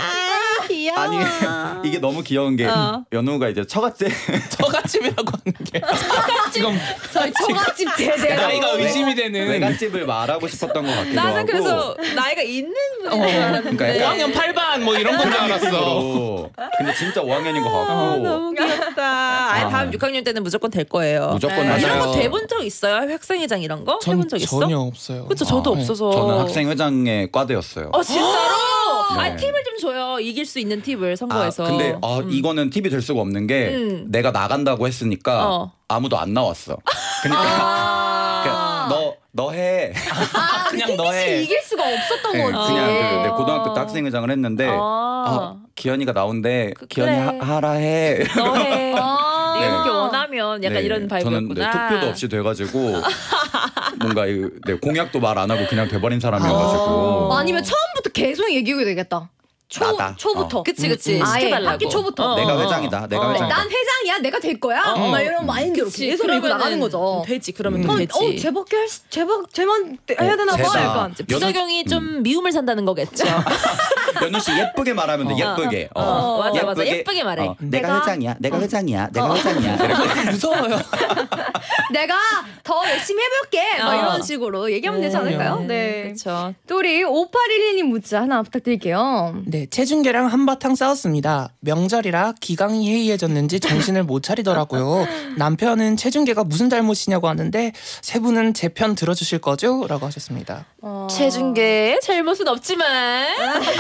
아, 귀여워. 아니 이게 너무 귀여운 게 어. 연우가 이제 처갓집 처갓집이라고 하는 게 지금 저희 처갓집 대대 나이가 의심이 되는. 외갓집을 말하고 싶었던 것 같기도 하고. 나는 그래서 나이가 있는 분인 줄 알았는데. 그러니까 약간 오 학년 팔 반 뭐 이런 건 줄 알았어. 느낌으로. 근데 진짜 오 학년인 것 같고. 아, 너무 귀엽다. 아예 다음 육 학년 때는 무조건 될 거예요. 무조건 네. 하죠. 이런 거 돼본 적 있어요? 학생회장 이런 거? 전 해본 적 있어? 전혀 없어요. 그렇죠. 저도 네. 없어서. 저는 학생회장의 과대였어요. 어 진짜로? 네. 아 팁을 좀 줘요. 이길 수 있는 팁을 아, 선거에서. 근데 아, 음. 이거는 팁이 될 수가 없는 게 음. 내가 나간다고 했으니까 어. 아무도 안 나왔어. 그러니까, 그러니까 너, 너 해. 아, 그냥 그냥 너의- 너의 이길 수가 없었던 네, 거지. 그냥 그, 내 고등학교 때 학생회장을 했는데 아. 아, 기현이가 나온대. 그- 기현이 그래. 하, 하라 해. 너 해. 아. 네가 네. 그렇게 원하면 약간 네, 이런 저는 바이브였구나. 네, 투표도 없이 돼가지고 뭔가 이, 네, 공약도 말 안 하고 그냥 돼버린 사람이어가지고 아. 아니면 처음부터 계속 얘기해도 되겠다. 초, 나다. 초부터. 어. 그치 그치. 음, 음. 아예 시켜달라고. 학기 초부터. 내가 어. 회장이다. 내가 어. 회장이다. 난 회장이야. 내가 될 거야. 어. 막 이런 마인드로 그치. 계속 밀고 그러면은 나가는 거죠. 되지. 그러면 음. 또 어, 되지. 어, 쟤밖에 할 수, 쟤밖, 쟤만 해야 되나 봐. 쟤다. 약간. 이제 부작용이 좀 미움을 산다는 거겠죠. 연우 씨 예쁘게 말하면 돼. 예쁘게. 어. 어, 맞아, 맞아. 예쁘게 말해. 어, 내가, 내가- 회장이야. 내가 회장이야. 내가 회장이야. 이렇게. 무서워요. 내가 더 열심히 해볼게. 막 어. 이런 식으로 얘기하면 되지 않을까요? 네. 그렇죠. 또 우리 오팔일일 님 문자 하나 부탁드릴게요. 네, 체중계랑 한바탕 싸웠습니다. 명절이라 기강이 해이해졌는지 정신을 못 차리더라고요. 남편은 체중계가 무슨 잘못이냐고 하는데 세 분은 제 편 들어주실 거죠? 라고 하셨습니다. 어... 체중계 잘못은 없지만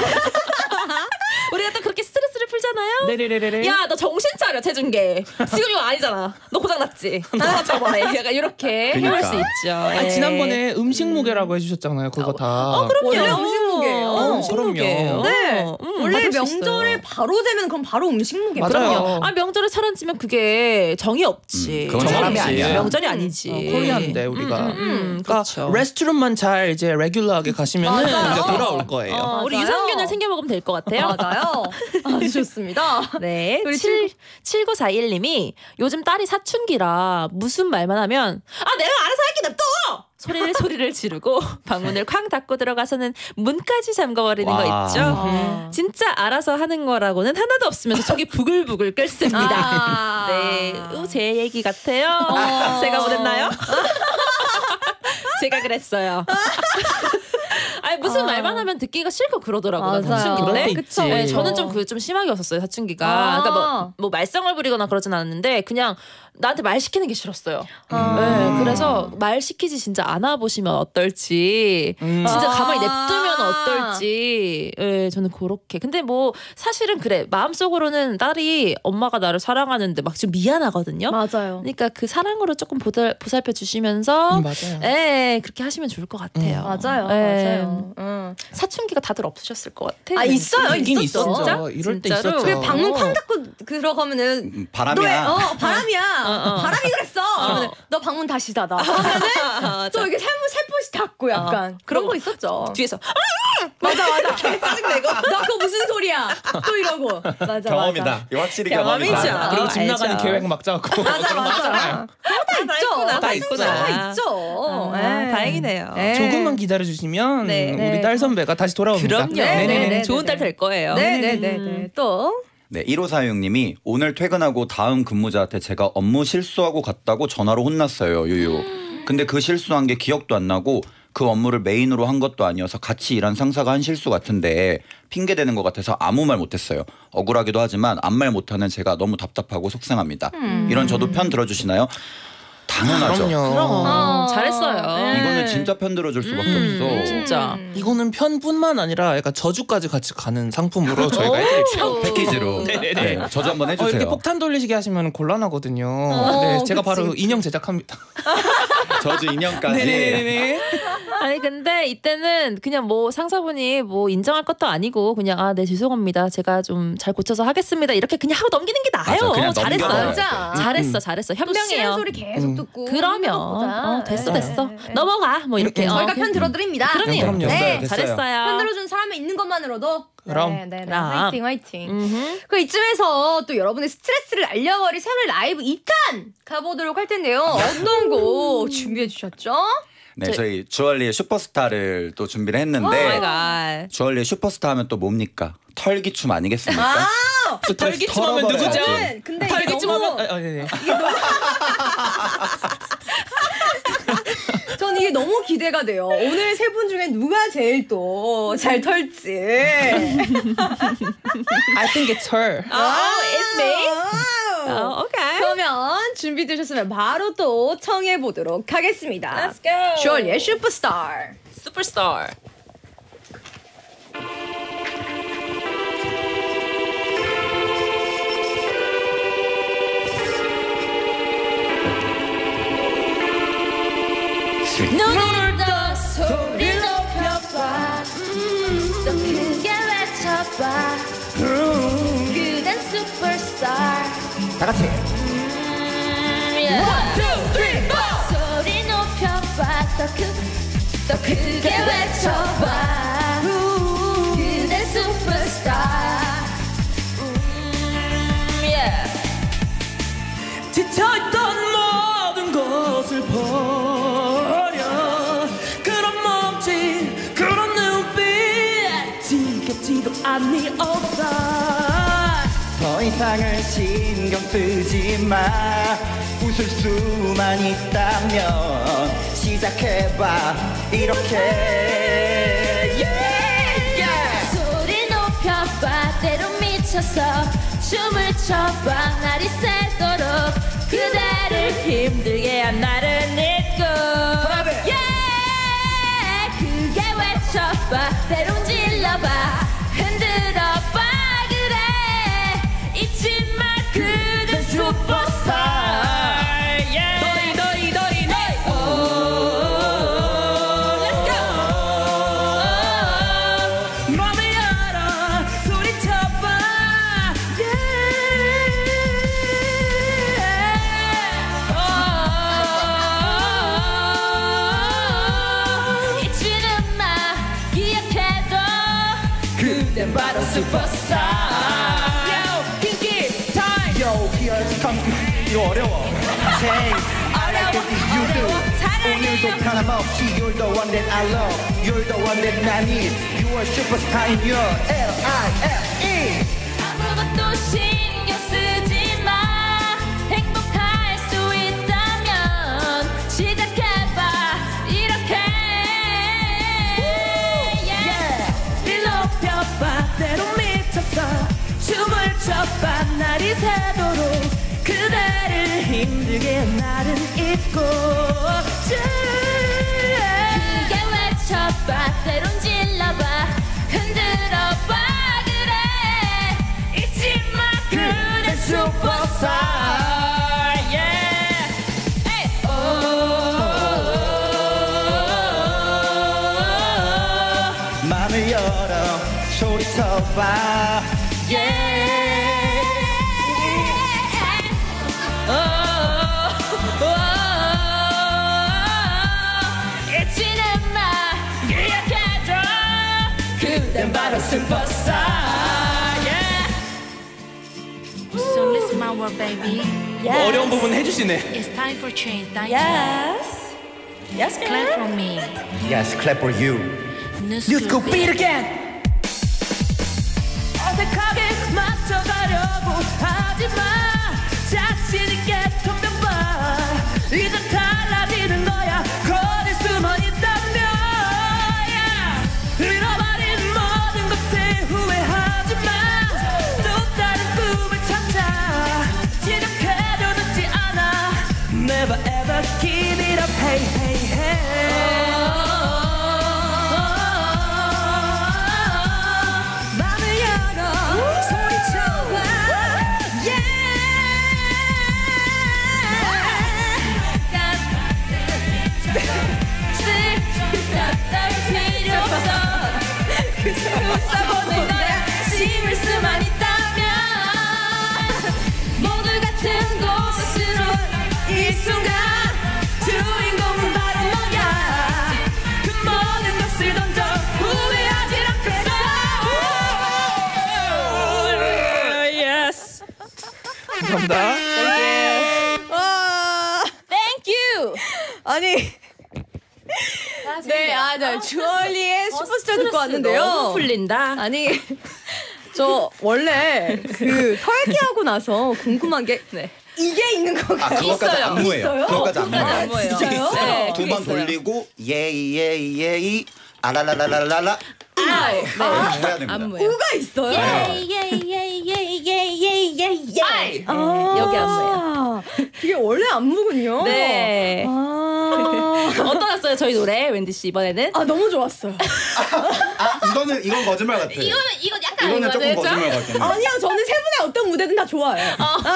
우리가 또 그렇게 스트레스를 풀잖아요. 네네네네. 야, 너 정신 차려, 체중계. 지금 이거 아니잖아. 너 고장났지? 아, 저번에. 약간 이렇게 해볼 그러니까. 수 있죠. 아, 예. 지난번에 음식 무게라고 해주셨잖아요. 그거 다. 어, 그럼요. 원래 음식 무게예요. 어, 음식 그럼요. 무게예요. 네. 음, 원래 맞을 수 명절에 있어요. 바로 되면 그럼 바로 음식 무게. 맞아요. 그럼요. 아, 명절에 살 안 찌면 그게 정이 없지. 음, 그건 정이 사람이 없지. 아니야. 명절이 아니지. 어, 코리아인데 우리가. 음, 음, 음, 그러니까 그렇죠. 레스토랑만 잘 이제 레귤러하게 가시면은 맞아요. 이제 돌아올 거예요. 어, 우리 맞아요. 유산균을 챙겨 먹으면 될 것 같아요. 맞아요. 아주 좋습니다. 네. 우리 칠, 칠구사일 님이 요즘 딸이 사춘기라 무슨 말만 하면 아 내가 알아서 할게 냅둬! 소리를 소리를 지르고 방문을 쾅 닫고 들어가서는 문까지 잠궈버리는 거 와. 있죠. 아. 진짜 알아서 하는 거라고는 하나도 없으면서 속이 부글부글 끓습니다. 아. 네, 어, 제 얘기 같아요. 어. 제가 보냈나요? 제가 그랬어요. 아니 아니, 무슨 아. 말만 하면 듣기가 싫고 그러더라고요. 맞아요. 사춘기인데. 그럴 때 있지. 네, 저는 좀 그 좀 심하게 왔었어요. 사춘기가. 아. 그러니까 뭐, 뭐 말썽을 부리거나 그러진 않았는데 그냥 나한테 말 시키는 게 싫었어요. 아. 네, 그래서 말 시키지 진짜 안아보시면 어떨지, 음. 진짜 가만히 아. 냅두면 어떨지. 네, 저는 그렇게. 근데 뭐 사실은 그래 마음속으로는 딸이 엄마가 나를 사랑하는데 막 좀 미안하거든요. 맞아요. 그러니까 그 사랑으로 조금 보살, 보살펴 주시면서 음, 맞아요. 예, 그렇게 하시면 좋을 것 같아요. 맞아요. 예. 맞아요. 응. 사춘기가 다들 없으셨을 것 같아. 아 있어요. 있긴 있었죠. 있었죠. 이럴 때 진짜로? 있었죠. 그 방문 쾅 닫고 들어가면은 음, 바람이야. 너의, 어 바람이야. 어, 어. 바람이 그랬어. 그러면 너 방문 다시 닫아. 그러면은 또 이렇게 살포 살포시 닫고 약간 어. 그런 그리고 거 있었죠. 뒤에서 맞아 맞아. 짜증내고 너 그거 무슨 소리야? 또 이러고. 맞아 경험이다. 이거 확실히 경험이죠. 경험이다. 그리고 집 알죠. 나가는 계획 막 짜고. 맞아 맞아. 그거 다 있죠. 있구나, 다 사춘기 있구나. 다 있죠. 아, 예. 다행이네요. 예. 조금만 기다려 주시면 네. 우리 네. 딸 선배가 다시 돌아옵니다. 그럼요. 네, 네, 네, 좋은 네, 딸 될 거예요. 네네네네. 또 네, 일오사육님이 오늘 퇴근하고 다음 근무자한테 제가 업무 실수하고 갔다고 전화로 혼났어요. 유유. 근데 그 실수한 게 기억도 안 나고 그 업무를 메인으로 한 것도 아니어서 같이 일한 상사가 한 실수 같은데 핑계대는 것 같아서 아무 말 못했어요. 억울하기도 하지만 아무 말 못하는 제가 너무 답답하고 속상합니다. 이런 저도 편 들어주시나요? 당연하죠. 그럼요. 그럼 어. 잘했어요. 네. 이거는 진짜 편 들어줄 수밖에 음, 없어. 진짜. 이거는 편뿐만 아니라 약간 저주까지 같이 가는 상품으로 저희가 해드릴게요. 패키지로. 네, 저도 한번 어, 해주세요. 이렇게 폭탄 돌리시게 하시면 곤란하거든요. 어, 네, 제가 그치, 바로 그치. 인형 제작합니다. 저주 인형까지. 네네네. 아니 근데 이때는 그냥 뭐 상사분이 뭐 인정할 것도 아니고 그냥 아 네 죄송합니다. 제가 좀 잘 고쳐서 하겠습니다. 이렇게 그냥 하고 넘기는 게 나아요. 맞아, 그냥 잘했어. 넘겨버려야 맞아. 돼. 잘했어, 잘했어. 또 싫은 현명해요. 소리 계속 음. 듣고 그러면 것보다. 어, 됐어, 네. 됐어. 네. 넘어가. 뭐 이렇게. 음, 어, 저희가 그- 편 들어드립니다. 그럼요. 그럼요. 네. 됐어요. 잘했어요. 편 들어준 사람이 있는 것만으로도 그럼. 네, 네, 네. 그럼. 화이팅 화이팅. 음흠. 그 이쯤에서 또 여러분의 스트레스를 날려버릴 새로운 라이브 이 탄 가보도록 할 텐데요. 어떤 곡 준비해 주셨죠? 네, 저희 주얼리의 슈퍼스타를 또 준비를 오 했는데 마이 갓. 주얼리의 슈퍼스타 하면 또 뭡니까? 털기춤 아니겠습니까? 아, 털기춤 하면 누구죠? 털어버려야지. 근데 이게 털기춤 너무 하면 아, 아, 네네. 전 이게 너무 기대가 돼요. 오늘 세 분 중에 누가 제일 또 잘 털지. I think it's her. Oh, it's me. 와우. 어, 오케이. 그러면 준비되셨으면 바로 또 청해 보도록 하겠습니다. Let's go. 주얼리의 슈퍼스타. 슈퍼스타. 눈을 떠 소리 높여봐 음, 더 크게 외쳐봐 그댄 슈퍼스타 다 같이. 음, yeah. 소리 높여봐 더, 크, 더 크게 외쳐봐 그댄 슈퍼스타 음, yeah. 지쳐있던 모든 것을 버려 그런 몸짓 그런 눈빛 지겹지도 않니 없어 더 이상은 신경 쓰지 마 웃을 수만 있다면 시작해봐 이렇게 yeah, yeah. 소리 높여봐 때로 미쳐서 춤을 춰봐 날이 새도록 그대를 힘들게 한 나를 잊고 yeah. 크게 외쳐봐 때론 질러봐 흔들어봐 그래 잊지 마 그대 슈퍼스타 너희 너희 너희 너희 Let's go 맘을 열어 소리쳐봐 잊지는 마 기억해도 그댄 바로 슈퍼스타 Yo, 킹키 타임 Yo, here's come 이거 어려워 Say, I like it if you do 오늘도 변함없이 You're the one that I love You're the one that I need You are superstar in your L I F E 아무것도 신경 쓰지 마 행복할 수 있다면 시작해봐 이렇게 yeah. 힘들게 나를 잊고 크게 외쳐봐 때론 질러봐 흔들어봐 그래 잊지마 그대 슈퍼스타 yeah. Hey. oh. 맘을 열어 소리쳐봐 yeah. 잊지는 마 기억해줘 그댄 바로 슈퍼스타 yeah. So listen my word baby 뭐 어려운 부분 해주시네. It's time for change time Yes. Yes, Clap for me Yes, clap for you. New You school could beat again. 어색하게 맞춰가려고 하지마 자신 있게 덤벼봐 이제 달라지는 거야 거리 수만 있다면 yeah. 잃어버린 모든 것에 후회하지마 또 다른 꿈을 찾아 시작해도 늦지 않아 Never ever give it up hey hey hey 맘을 열어 소리쳐봐 필요 없어 웃어보는 거야 심을 수만 있다면 모두 같은 곳으로 이 순간 주인공은 바로 너야 그 모든 것을 던져 후회하지 않겠어 Yes. 감사합니다. 와. Thank you. 아니. 네, 아, 네. 주얼리의 슈퍼스타 듣고 왔는데요. 너무 풀린다. 아니, 저 원래 그 털기하고 나서 궁금한 게 네. 이게 있는 건가요? 아 그것까지 있어요. 안무예요. 있어요? 그것까지 그것까지 안무예요. 안무예요. 진짜요? 네, 두 그게 번 있어요. 돌리고 예이 예이 예이 아라라라라라라 아, 네. 해야 됩니다. 안무예요. 우가 있어요? 아이. 아, 여기 안무예요. 그게 원래 안무군요. 네. 아, 어떠셨어요 저희 노래 웬디 씨 이번에는? 아 너무 좋았어요. 아 이거는 이건 거짓말 같아. 이거는 이거 약간 이거는 조금 아니거든요? 거짓말 같아. 아니요, 저는 세 분의 어떤 무대든 다 좋아해요.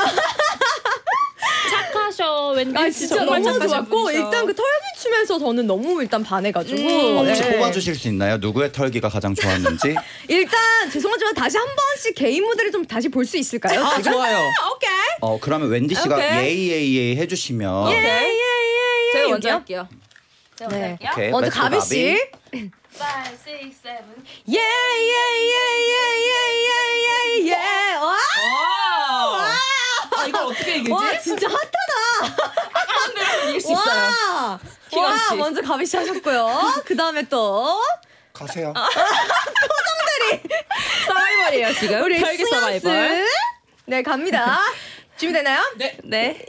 착하셔 웬디 아 씨 진짜 정말 너무 착하신 좋았고 분이셔. 일단 그 털기 춤에서 저는 너무 일단 반해가지고 음. 어, 혹시 네. 뽑아주실 수 있나요? 누구의 털기가 가장 좋았는지? 일단 죄송하지만 다시 한 번씩 개인 무대를 좀 다시 볼 수 있을까요? 아 지금? 좋아요. 오케이. 어 그러면 wendy 씨가 오케이. 예이 예이 예이 해주시면 예예예예. 제가 먼저 할게요. 제가 먼저 네. 할게요. 오케이, 먼저 let's go, 가비 씨. five, six, seven. 예예예예예예예예. 와. 아 이걸 어떻게 얘기지? 와 진짜 핫하다. 이길 수 있어요. 와. 키가 와 씨. 먼저 가비 씨 하셨고요. 그 다음에 또 가세요. 서바이벌이에요 지금. 우리 털기 서바이벌. 스나스. 네 갑니다. 준비되나요? 네. 네.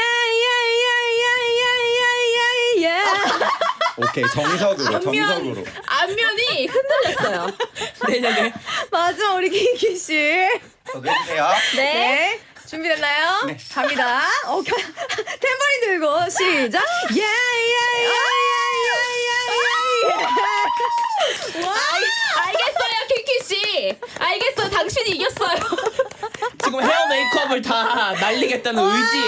예예예예예예예. 오케이 정석으로 정석으로. 안면이 흔들렸어요. 네네네. 맞아 우리 킹키 씨. 저기 해주세요. 네. 네. 준비됐나요? 네. 갑니다. 오케이. 템버린 들고 시작. 예예예예예예예. 와. 알겠어요 킹키 씨. 알겠어요. 당신이 이겼어요. 지금 헤어 메이크업을 다 날리겠다는 의지.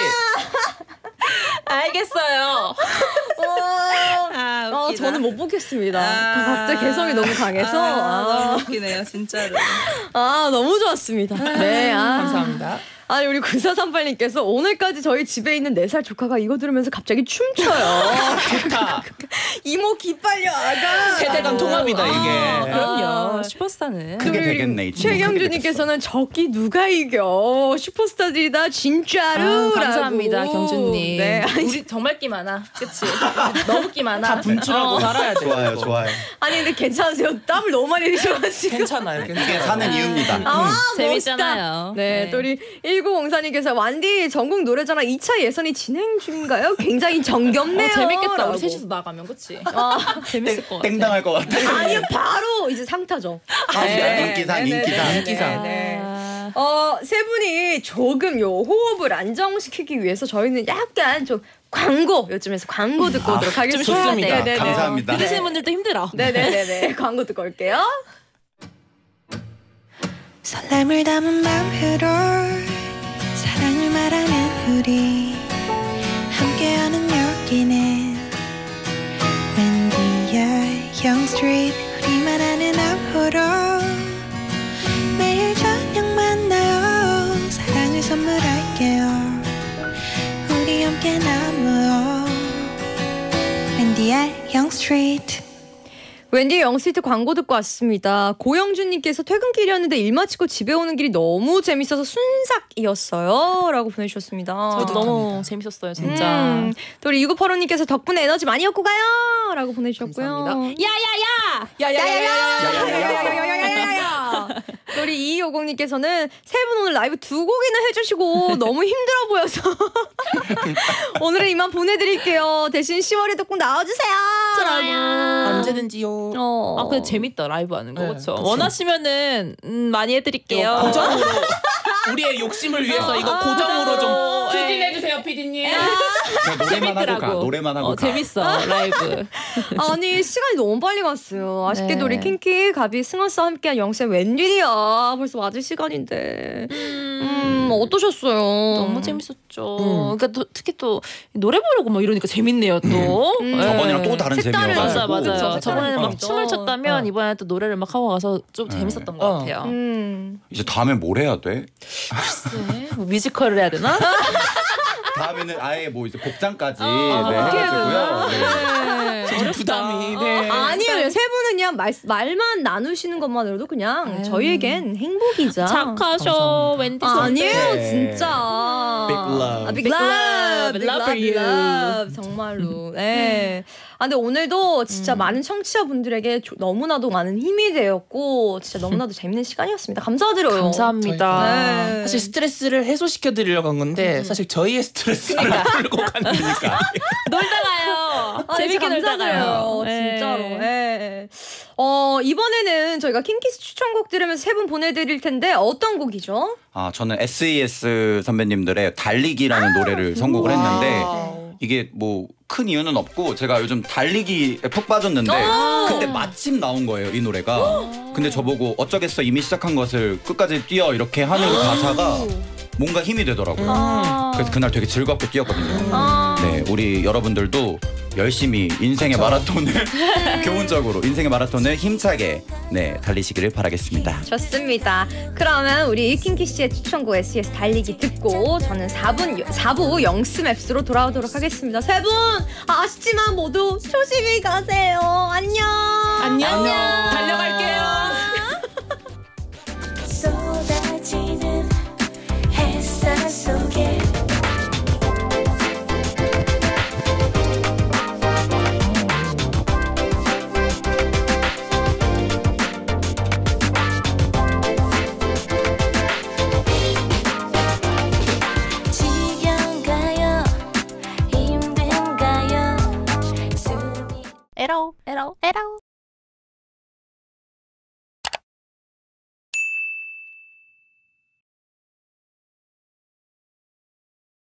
알겠어요. 아, 어, 웃기다. 저는 못 보겠습니다. 아. 다 각자 개성이 너무 강해서. 아, 웃기네요 진짜로. 아, 너무 좋았습니다. 네, 아. 감사합니다. 아니 우리 구사삼팔님께서 오늘까지 저희 집에 있는 네 살 조카가 이거 들으면서 갑자기 춤춰요. 좋다. 이모 기빨려 아가. 세대간 통합이다 이게. 아, 그럼요. 슈퍼스타는. 크게 되겠네 이 친구. 크게 최경준님께서는 저기 누가 이겨 슈퍼스타들이다 진짜로. 아, 감사합니다 라고. 경준님. 네. 우리 정말 끼 많아. 그치? 너무 끼 많아. 다 분출하고 어. 살아야 돼. 좋아요 좋아요. 아니 근데 괜찮으세요? 땀을 너무 많이 흘리셔가지고. 괜찮아요. 이게 괜찮아요. 사는 이유입니다. 아, 재밌잖아요. 멋있다. 네, 네. 또 우리 일구공사님께서 완디 전국 노래자랑 이 차 예선이 진행 중인가요? 굉장히 정겹네요. 어, 재밌겠다. 라고. 우리 셋이서 나가면 그치? 아, 재밌을 것 같아. 땡당할 것 같아. 아니요, 바로 이제 상타죠. 아, 인기상 네, 인기상. 네, 네, 인기상. 네, 네. 아, 어, 세 분이 조금 요 호흡을 안정시키기 위해서 저희는 약간 좀 광고 요즘에서 광고 듣고 오도록 하겠습니다. 좋습니다. 네네네. 감사합니다. 들으시는 분들도 힘들어. 네네네네. 광고 듣고 올게요. 설렘을 담은 마음으로 사랑을 말하는 우리 함께하는 여기는 웬디의 영스트리트 우리만 아는 앞으로 매일 저녁 만나요 사랑을 선물할게요 우리 함께 나누어 웬디의 영스트리트 웬디의 영스트리트 광고 듣고 왔습니다. 고영준님께서 퇴근길이었는데 일 마치고 집에 오는 길이 너무 재밌어서 순삭이었어요. 라고 보내주셨습니다. 저도 너무 재밌었어요, 진짜. 음, 또 우리 이구팔오님께서 덕분에 에너지 많이 얻고 가요. 라고 보내주셨고요. 감사합니다. 야야야! 야야야야야야야야야야야야야야. 또 우리 이이오공님께서는 세 분 오늘 라이브 두 곡이나 해주시고 너무 힘들어 보여서 오늘은 이만 보내드릴게요. 대신 시월에도 꼭 나와주세요. 좋아요. 언제든지요. 어. 아 근데 재밌다 라이브 하는 거 네, 그렇죠. 그쵸. 원하시면은 음, 많이 해드릴게요. 고정으로 우리의 욕심을 위해서 이거 고정으로 좀 고정으로, 추진해주세요, 피디님. 그냥 노래만 하고 가. 노래만 하고 어, 가. 재밌어 라이브. 아니 시간이 너무 빨리 갔어요. 아쉽게도 네. 우리 킹키, 가비, 승원씨와 함께한 영쌤 웬일이야. 벌써 맞을 시간인데. 음, 어떠셨어요? 너무 재밌었죠. 그러니까 또, 특히 또 노래 부르고 막 이러니까 재밌네요 또. 음. 네. 저번이랑 또 다른 색다른 재미여가지고. 맞아 맞아요. 그쵸, 저번에는 막 색다른 춤을 거. 췄다면 어. 이번에 또 노래를 막 하고 가서 좀 네. 재밌었던 것 어. 같아요. 음. 이제 다음에 뭘 해야 돼? 글쎄, 뭐 뮤지컬을 해야 되나? 다음에는 아예 뭐 이제 복장까지 아, 네, 어떻게 해야 해가지고요. 네. 좀 부담이. 네. 아니에요. 세 분은 그냥 말, 말만 나누시는 것만으로도 그냥 아유. 저희에겐 행복이죠. 착하셔 웬디 아, 선배. 아니에요, 네. 진짜. Big love. 아, big Big love, love, big love love, for big you. love. 정말로. 네. 아, 근데 오늘도 진짜 많은 청취자분들에게 조- 너무나도 많은 힘이 되었고, 진짜 너무나도 재밌는 시간이었습니다. 감사드려요. 감사합니다. 네. 사실 스트레스를 해소시켜 드리려고 한 건데 사실 저희의 스트레스를 풀고 가는 거니까. 놀다 가요. 아, 재밌게 진짜 놀다 가요. 감사드려요. 진짜로. 네. 어, 이번에는 저희가 킹키스 추천곡 들으면서 세 분 보내드릴 텐데 어떤 곡이죠? 아 저는 에스이에스 선배님들의 달리기라는 노래를 선곡을 했는데 이게 뭐 큰 이유는 없고 제가 요즘 달리기에 푹 빠졌는데 그때 마침 나온 거예요 이 노래가. 근데 저보고 어쩌겠어 이미 시작한 것을 끝까지 뛰어 이렇게 하는 그 가사가 뭔가 힘이 되더라고요. 아. 그래서 그날 되게 즐겁게 뛰었거든요. 아. 네, 우리 여러분들도 열심히 인생의 마라톤을 교훈적으로 인생의 마라톤을 힘차게 네 달리시기를 바라겠습니다. 좋습니다. 그러면 우리 킹키 씨의 추천곡 에스이에스 달리기 듣고 저는 사 분 사 부 영스맵스로 돌아오도록 하겠습니다. 세 분 아쉽지만 모두 조심히 가세요. 안녕. 안녕. 달려갈게요. 쏟아지는 햇살 속에 지겨운가요? 힘든가요? 숨이 에러 에러 에러